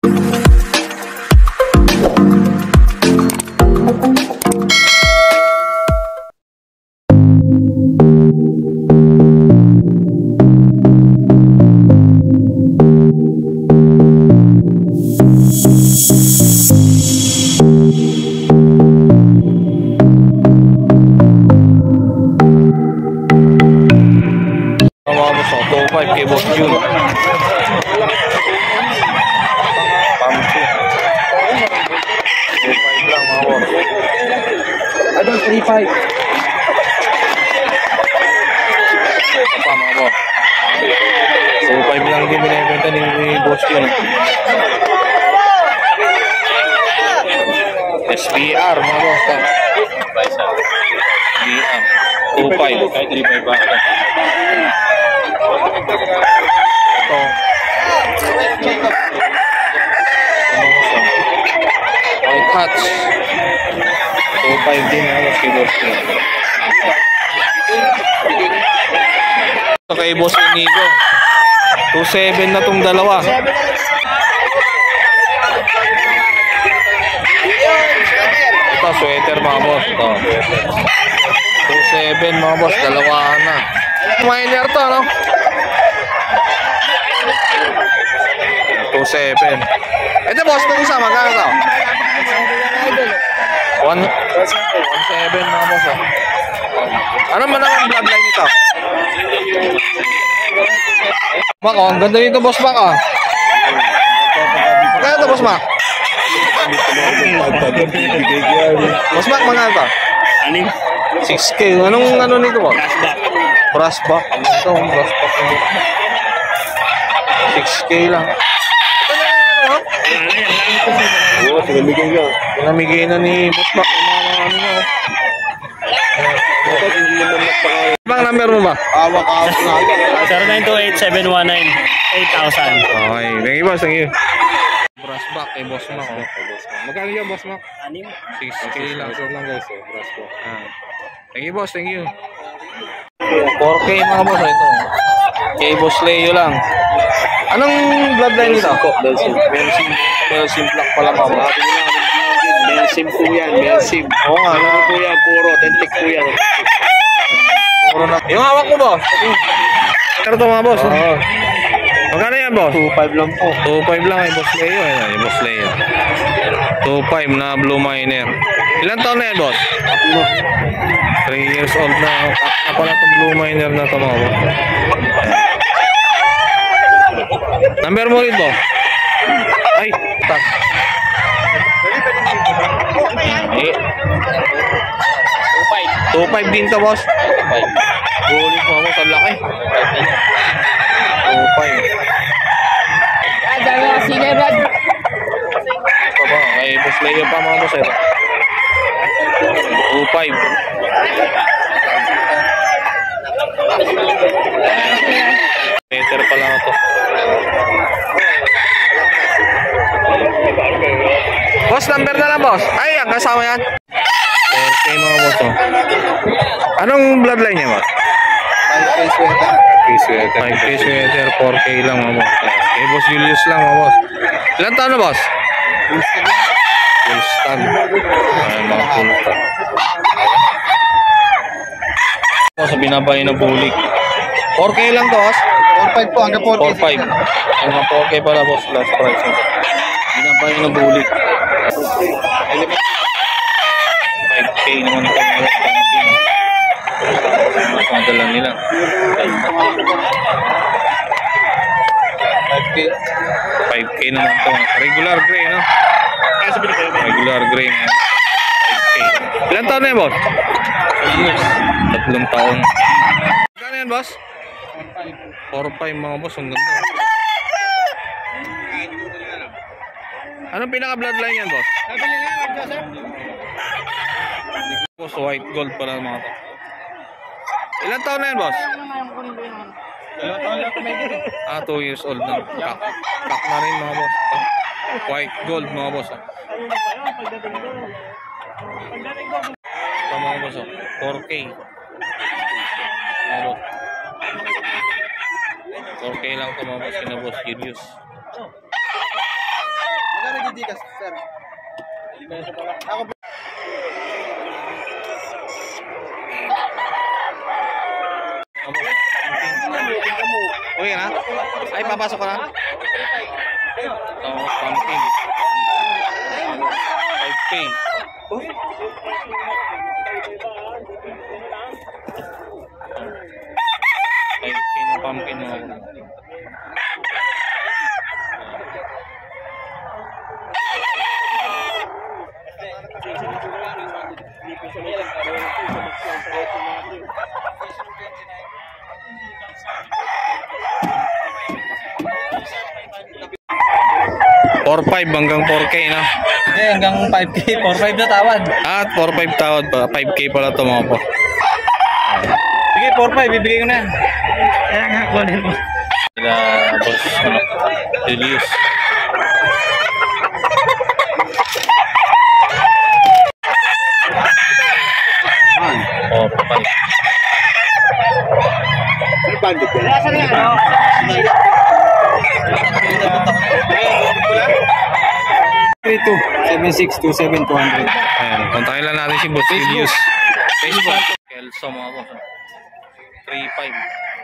Kay Boss Jun. Pumpkin. 2.5 lang mga boss. Adol 3.5. Ito pa mga boss. 2.5 lang din binibenta ni Boss Jun. SBR mga boss. SBR. 2.5. Kahit 3.5 ba? Ito. White Hats. 2.5 din na kay Boss Jun. Ito kay Boss Inigo. 2.7 na tong dalawa. Ito sweater mga boss. Ito 2.7 mga boss. Dalawa na. Minor to no? 2.7. Ito boss, itong isa magkano to? 1.7 mga boss. Ano man ang bloodline nito? Mak, oh, ang ganda nito boss Mak ah. Magkano to boss Mak? Boss Mak, magkano to? 6K. Anong ano nito boss? Brass back. Ano ito? Brass back. 6K lang. Oo, sinamigay nyo. Sinamigay na ni Boss Mak. Ano nyo. Bang number mo ba? Awak-awak na. 0928-719-8000. Okay. Thank you boss. Thank you. Brass back kay Boss Mak. Magkano yan Boss Mak? 6K lang. So lang guys. Brass back. Thank you boss. Thank you. 4K mga boss. Ito. Kay Boss Leo lang. Anong bloodline nito? Belsim Black pala mga boss. Belsim po yan. Belsim. Oo nga. Ano po yan? Puro. Authentic po yan. Puro na. Yung hawak mo boss. Pero ito mga boss. Oo. Magkano yan boss? 2.5 lang po. 2.5 lang kay Boss Leo. Ayan, yung Boss Leo. 2.5 na Blue Miner. Ilan taon na yan boss? 3 years old na. Na pala itong Blue Miner na ito mga boss. Number mo rin boss? Ay, tak. Eh. 2.5 din to boss. 2.5. Bulit mo sa laki. 2.5. Sige, Brad. Ito ba? Kay Boss Leo pa mga boss. 2.5. Meter pa lang ito. Boss, number na lang boss. Ay, ang kasama yan. 4K mga boss. Oh. Anong bloodline niya boss? 5K sweater, 4K lang mga boss. Kay Boss Julius lang mga boss. Ilan taon na boss? Full stand. Ayan mga full stand. Sa binabay na bulik. 4K lang to boss? 4.5 po, hanggang 4.5. 4.5. Mga 4K pala boss, last price. Binabay na bulik. 5K naman ito mga boss. Madala nila. 5K naman ito. Regular gray, no? Regular gray. 5K. Ilan taon na yan, boss? 3 taon. Kano yan, boss? 4-5 mga boss. Ang ganda. Anong pinaka-bloodline yan, boss? Boss, white gold pala mga to. Ilan taon na yan, boss? 2 years old na. Kak na rin mga boss. White gold mga boss. Ito mga boss. 4K. Mga boss. 4K lang ito mga boss. Kina Boss Julius. Magkano didikas, sir? Ako po. Uwi ka na? Ay, papasok ka na? Ito, pumpkin. 5K. Na pumpkin na ako. $4.5 hanggang 4K na. Okay, hanggang 5K, 4.5 na tawad. At 4.5 tawad pa. 5K pala ito mga po. Sige, 4.5, bibigay ko na yan. Kaya nga, kunin mo. Sila boss Julius. Oh, papal. Ano bandit yan? Ito, 7627-200. Ayan, kontakin lang natin si boss Julius. Facebook. Kelso mga boss. 3.5.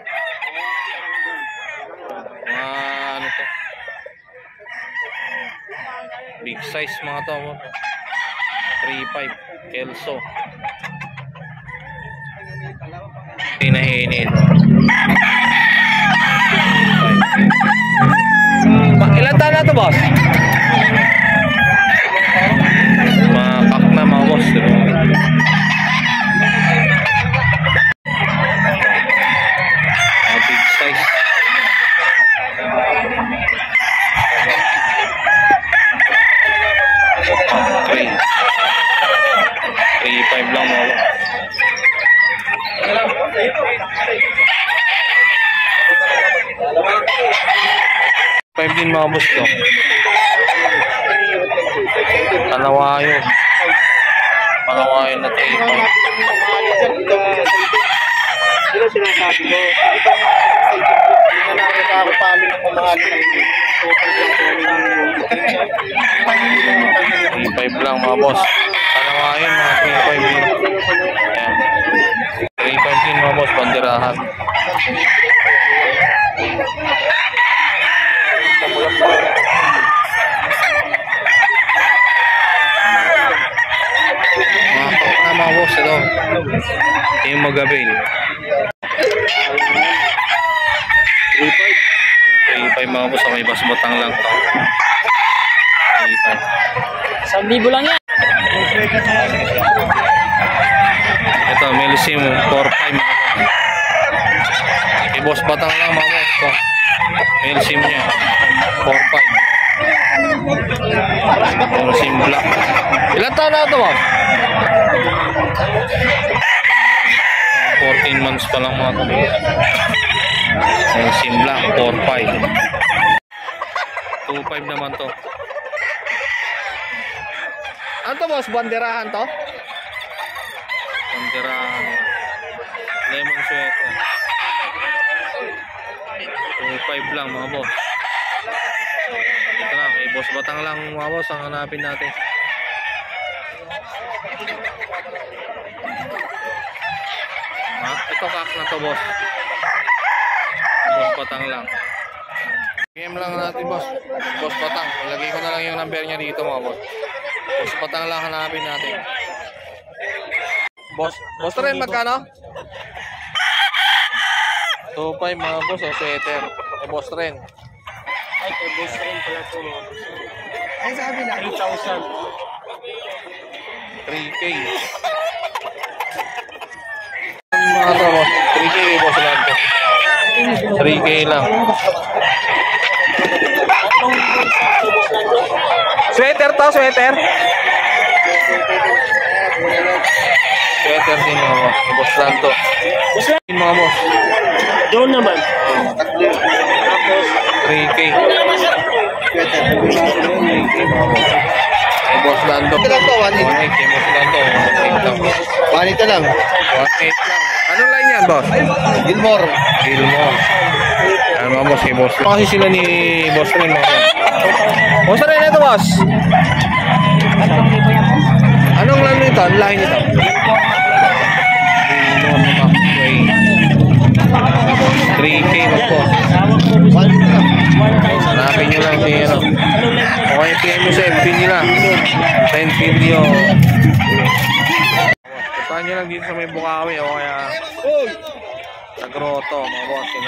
Ano to? Big size mga to. 3.5. Kelso. Pinahinil. Ilan taon na ito, boss? Makak na mga boss. Big size. Okay. 3.5 lang mga boss. 5 din mga boss to. Panawayo. Panawayo na tayo. Sino sinasabi ko? Hindi na ako paano ng pamahal ng 3.5 lang mga boss. Panawayo mga 3.5 din. Ayan. 3.5 din mga boss. Banderahan. Mga boss, ito yung mag-avail 3.5 mga boss. Okay, bas batang lang to. 1,000 lang yan. Ito, Melisim 4.5 okay, boss batang lang mga boss to. Melisim nya 4.5 Melisim black. Ilan taon na ito boss? 14 months pa lang mga kapatid. Yung Simla, 4.5. 2.5 naman to. Ano to boss? Banderahan to? Banderahan. Lemon sweater. 2.5 lang mga boss. Ito lang, kay boss batang lang mga boss ang hanapin natin. Ito kak na to boss. Boss batang lang. Game lang natin boss. Boss batang. Lagay ko na lang yung number niya dito mga boss. Boss batang lang hanapin natin. Boss rin magkano? 2.5 mga boss o sweater. Boss rin. Ay, boss rin pala ito. Ay, sabi na. 3,000. 3K. Mga to boss. 3K boss lang to. 3K lang. Sweater to, sweater. Sweater din mga boss. Boss lang to. Mga boss. Doon naman. 3K. 3K mga boss. Boss lang to. Ito lang to, 1.8. 1.8. Boss lang to. 1.8 lang. 1.8 lang. Anong line yan boss? Gilmore. Gilmore. Ayan mga boss, kay boss. Kasi sila ni boss rin mga boss. Boss rin ito, boss. Anong lang nito? Ang lahi nito? Normal Mac 3K mo po. Hanapin nyo lang si ano. Okay, PM nyo sa FB nila. Send video. Puntahan nyo lang dito sa may Bukawi o kaya sa Grotto, mga boss.